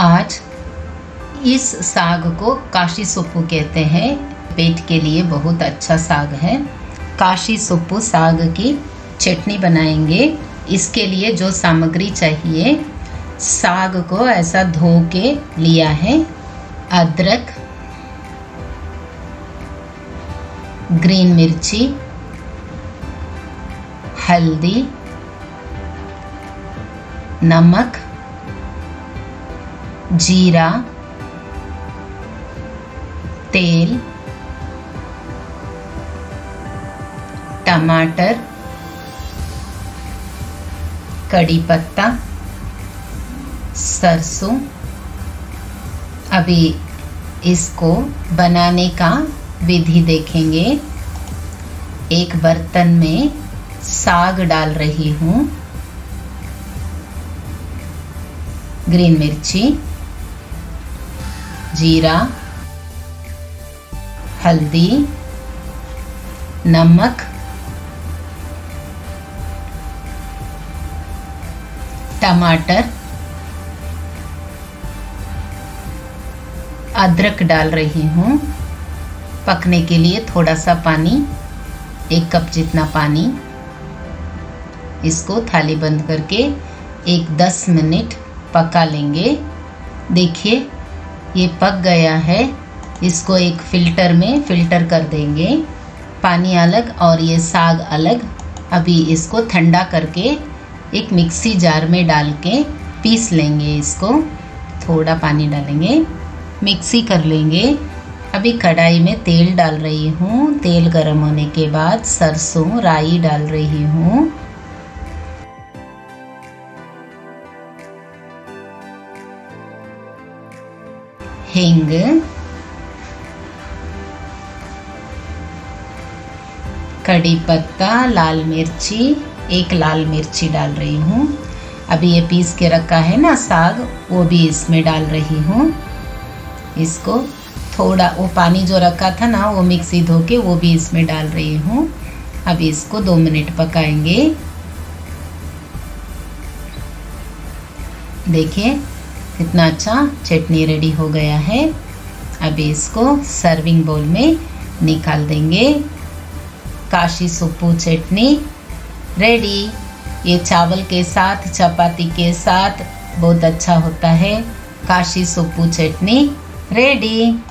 आज इस साग को काशी सुप्पू कहते हैं। पेट के लिए बहुत अच्छा साग है। काशी सुप्पू साग की चटनी बनाएंगे। इसके लिए जो सामग्री चाहिए, साग को ऐसा धो के लिया है, अदरक, ग्रीन मिर्ची, हल्दी, नमक, जीरा, तेल, टमाटर, कड़ी पत्ता, सरसों। अभी इसको बनाने का विधि देखेंगे। एक बर्तन में साग डाल रही हूँ, ग्रीन मिर्ची, जीरा, हल्दी, नमक, टमाटर, अदरक डाल रही हूँ। पकने के लिए थोड़ा सा पानी, 1 कप जितना पानी। इसको थाली बंद करके 10 मिनट पका लेंगे। देखिए ये पक गया है। इसको एक फिल्टर में फिल्टर कर देंगे, पानी अलग और ये साग अलग। अभी इसको ठंडा करके एक मिक्सी जार में डाल के पीस लेंगे। इसको थोड़ा पानी डालेंगे, मिक्सी कर लेंगे। अभी कढ़ाई में तेल डाल रही हूँ। तेल गर्म होने के बाद सरसों, राई डाल रही हूँ। हींग, कड़ी पत्ता, लाल मिर्ची, 1 लाल मिर्ची डाल रही हूँ। अभी ये पीस के रखा है ना साग, वो भी इसमें डाल रही हूँ। इसको थोड़ा वो पानी जो रखा था ना, वो मिक्सी धो के वो भी इसमें डाल रही हूँ। अभी इसको 2 मिनट पकाएंगे। देखिए कितना अच्छा चटनी रेडी हो गया है। अभी इसको सर्विंग बाउल में निकाल देंगे। काशी सुप्पू चटनी रेडी। ये चावल के साथ, चपाती के साथ बहुत अच्छा होता है। काशी सुप्पू चटनी रेडी।